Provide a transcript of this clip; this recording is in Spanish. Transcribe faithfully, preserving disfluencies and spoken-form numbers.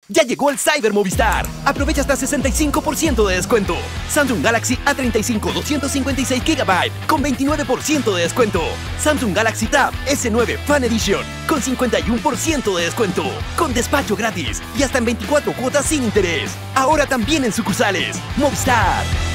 Ya llegó el Cyber Movistar. Aprovecha hasta sesenta y cinco por ciento de descuento. Samsung Galaxy A treinta y cinco doscientos cincuenta y seis gigabytes con veintinueve por ciento de descuento. Samsung Galaxy Tab S nueve Fan Edition con cincuenta y uno por ciento de descuento. Con despacho gratis y hasta en veinticuatro cuotas sin interés. Ahora también en sucursales. Movistar.